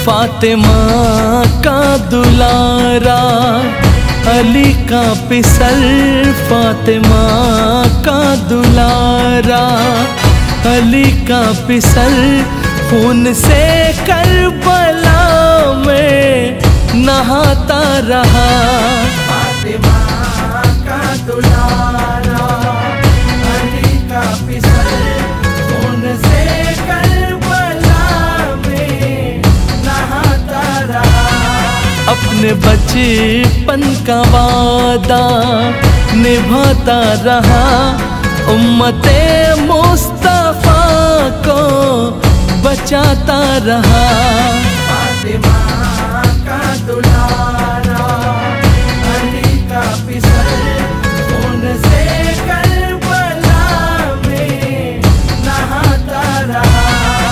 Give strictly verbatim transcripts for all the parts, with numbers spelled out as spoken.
फातिमा का दुलारा, अली का पिसल फातिमा का दुलारा, अली का पिसल खून से करबला में नहाता रहा। फातिमा का दुलारा, अली का पिसल खून से करबला में नहाता रहा। अपने बचपन का वादा निभाता रहा, उम्मते मुस्तफा को बचाता रहा। फातिमा का दुलारा, अली का पिसल खून से करबला में नहाता रहा।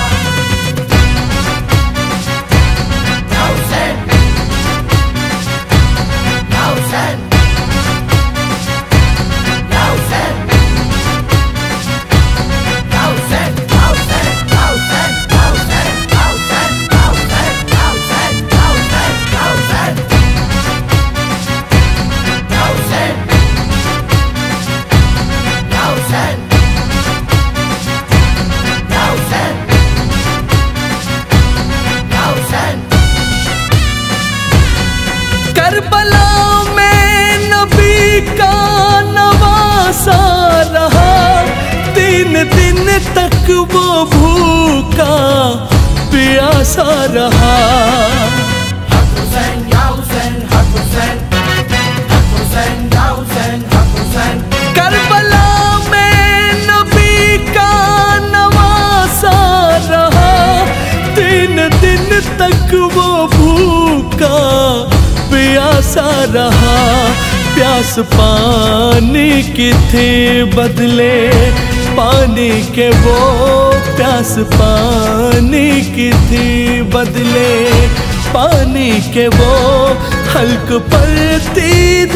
करबला में नबी का नवासा रहा, तीन दिन तक वो भूखा प्यासा रहा। हक हुसैन या हुसैन, हक हुसैन, हक हुसैन या हुसैन, हक हुसैन। करबला में नबी का नवासा रहा, तीन दिन तक वो भूखा प्यासा रहा। प्यास पानी की थी बदले पानी के वो, प्यास पानी की थी बदले पानी के वो, हल्क पर तीर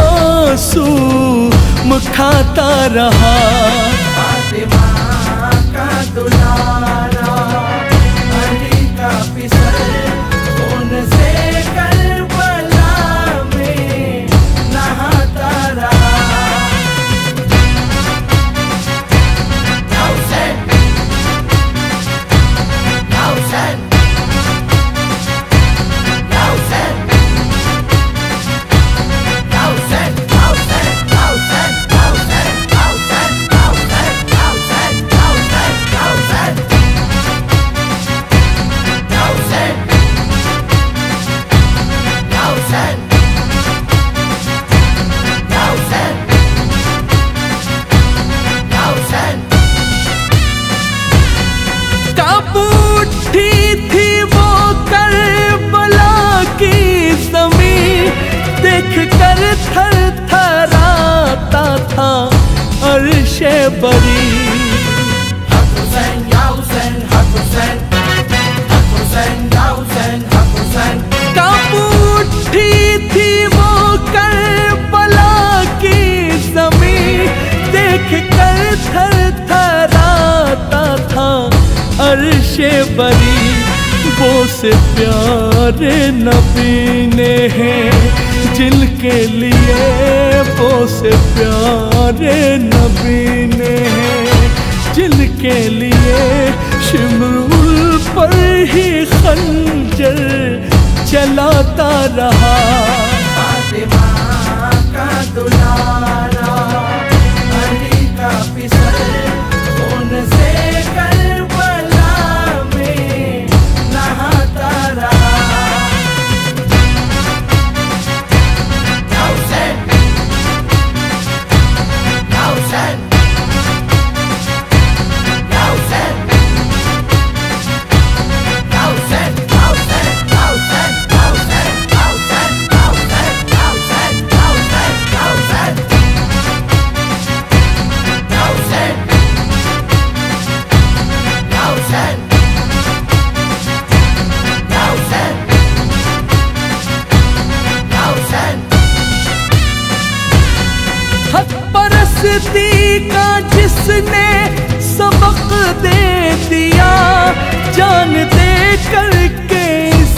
मासूम खाता रहा। फातिमा का दुलारा, अली का पिसल खून से करबला में नहाता रहा। या हुसैन, या हुसैन, या हुसैन, या हुसैन, या हुसैन, या हुसैन, या हुसैन, या हुसैन, या हुसैन, या हुसैन, या हुसैन, या हुसैन, या हुसैन, या हुसैन, या हुसैन, या हुसैन। काबू उठी थी वो करबला की ज़मीं, देख कर थर थराता था अर्शे बरी। हक हुसैन या हुसैन, हक हुसैन, हक हुसैन या हुसैन, हक हुसैन। काबू उठी थी वो करबला की ज़मीं, देख कर थर थराता था अर्शे बरी। वो से प्यारे नबी ने हैं जिनके लिए, वो से प्यारे नबी ने हैं जिनके लिए, शिमरुल पर ही खंजर चलाता रहा। फातिमा का दुलारा, अली का पिसल खून से करबला में नहाता रहा। या हुसैन, या हुसैन, या हुसैन, या हुसैन, या हुसैन, या हुसैन, या हुसैन, या हुसैन, या हुसैन, या हुसैन, या हुसैन, या हुसैन, या हुसैन, या हुसैन, या हुसैन, या हुसैन। हक परस्ती का जिसने सबक दे दिया, जान दे करके इस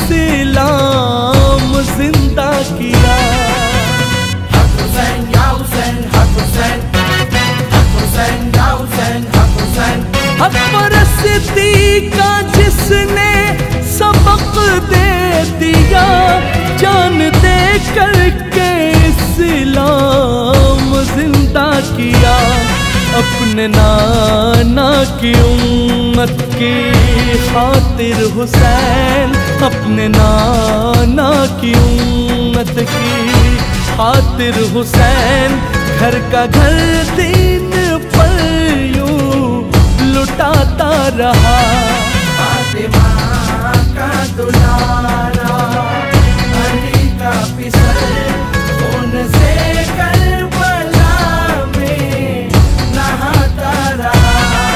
हक परस्ती का जिसने सबक दे दिया, जान दे करके इस्लाम जिंदा किया। अपने नाना की उम्मत की खातिर हुसैन, अपने नाना की उम्मत की खातिर हुसैन, घर का घर दिन पर यूं लुटाता रहा। फातिमा का दुलारा, अली का पिसल, खून से करबला में नहाता रहा।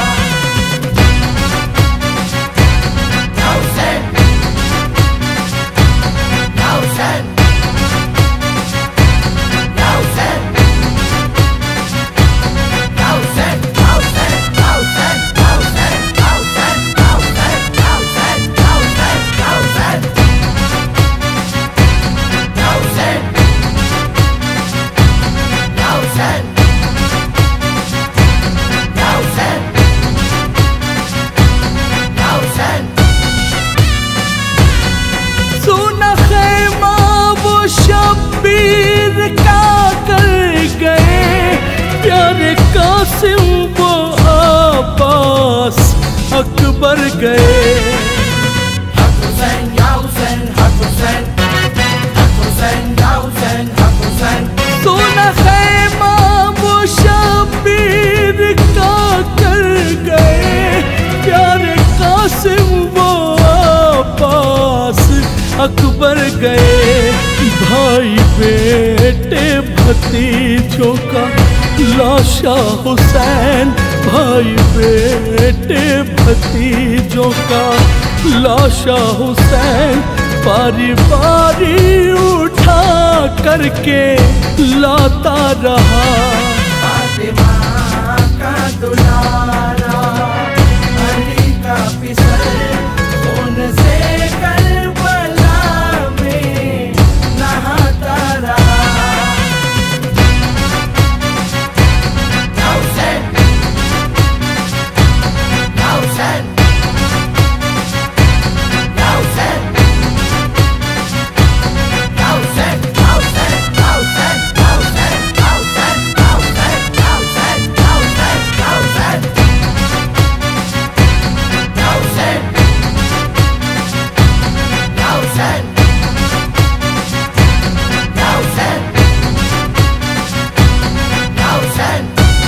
या हुसैन, या हुसैन, या हुसैन, या हुसैन, या हुसैन, या हुसैन, या हुसैन, या हुसैन, या हुसैन, या हुसैन, या हुसैन, या हुसैन, या हुसैन, या हुसैन, या हुसैन, या हुसैन। सुना खैमा वो शब्बीर का कर गए, प्यारे कासिम वो अब्बास अकबर गए। हक हुसैन, या हुसैन, हक हुसैन, हक हुसैन, या हुसैन, हक हुसैन। सोना खैमा वो शब्बीर का कर गए, प्यारे कासिम वो अब्बास अकबर गए। भाई बेटे भतीजों का लाशा हुसैन, भाई बेटे भतीजों का लाशा हुसैन, बारी बारी उठा करके लाता रहा। फातिमा का दुलारा, अली का पिसल, खून से करबला में नहाता रहा। या हुसैन, या हुसैन, या हुसैन, या हुसैन, या हुसैन, या हुसैन, या हुसैन, या हुसैन, या हुसैन, या हुसैन, या हुसैन, या हुसैन, या हुसैन, या हुसैन, या हुसैन, या हुसैन।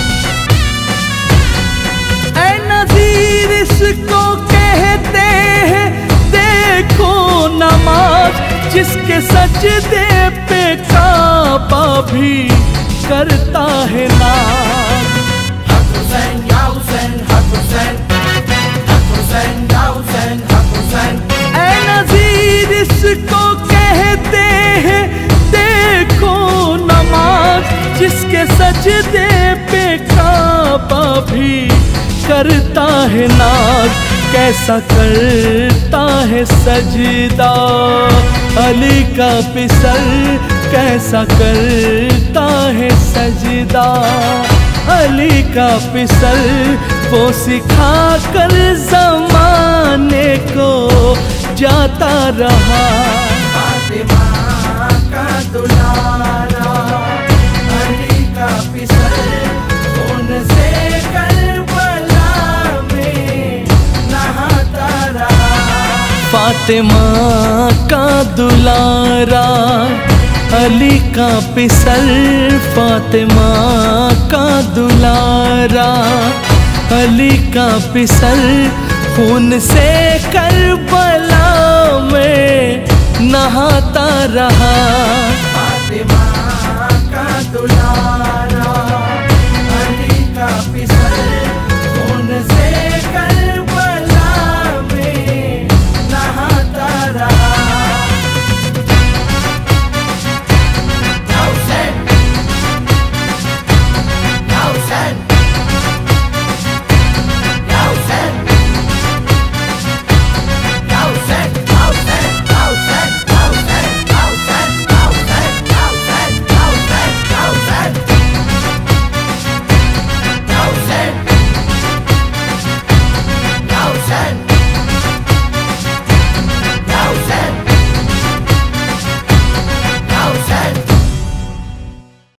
ऐ नज़ीर इसको कहते हैं देखो नमाज, जिसके सजदे पे काबा भी करता है नाज। हक हुसैन, या हुसैन, हक हुसैन, हक हुसैन, या हुसैन, हक हुसैन। ऐ नज़ीर इसको कहते हैं देखो नमाज, जिसके सजदे पे काबा भी करता है नाज। कैसा करता है सजदा अली का पिसल, कैसा करता है सजदा अली का पिसल, वो सिखा कर जमाने को जाता रहा। फातिमा का दुलारा, अली का पिसल, खून से करबला में नहाता रहा। फातिमा का दुलारा, अली का पिसल, फातिमा का दुलारा, अली का पिसल, खून से करबला में नहाता रहा।